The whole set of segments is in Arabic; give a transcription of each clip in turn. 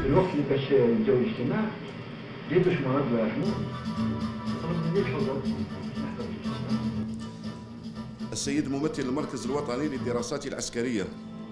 الوقت اللي باش نجاو الاجتماع جيت باش مرض الله يرحمه طلب مني الحضور. السيد ممثل المركز الوطني للدراسات العسكرية.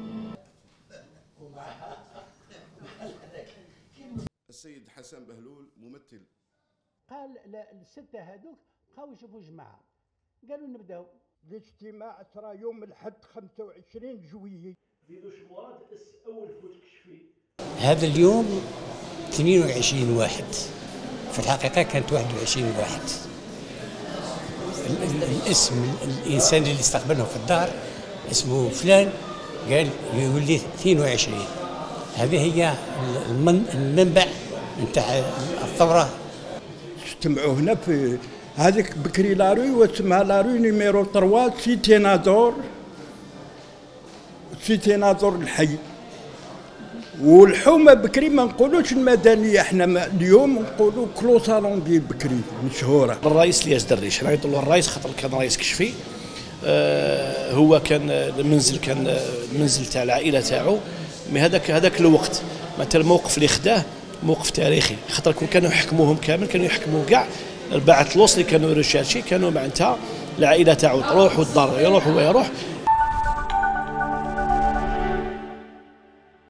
السيد حسن بهلول ممثل. قال الستة هذوك بقاو يشوفوا جماعة، قالوا نبداو الاجتماع ترى يوم الحد 25 جويلية. زيدوا مراد أول فوت كشفي. هذا اليوم 22 واحد، في الحقيقة كانت 21 واحد. الاسم الإنسان اللي استقبلهم في الدار اسمه فلان، قال يولي 22. هذه هي المنبع نتاع الثورة. اجتمعوا هنا في هذيك بكري لاروي واسمها لاروي نيميرو 3 سيتينادور الحي. والحومه بكري ما نقولوش المدنيه، احنا اليوم نقولوا كلو صالون ديال بكري مشهوره. الرئيس الياس دريش رايط له الرئيس خاطر كان رئيس كشفي. هو كان المنزل كان المنزل تاع العائله تاعو. مي هذاك الوقت مثلا الموقف اللي خداه موقف تاريخي، خاطر كون كانوا يحكموهم كامل كانوا يحكموا كاع البعث لوص اللي كانوا ريشيرشي، كانوا معناتها العائله تاعو تروح والدار يروح ويروح.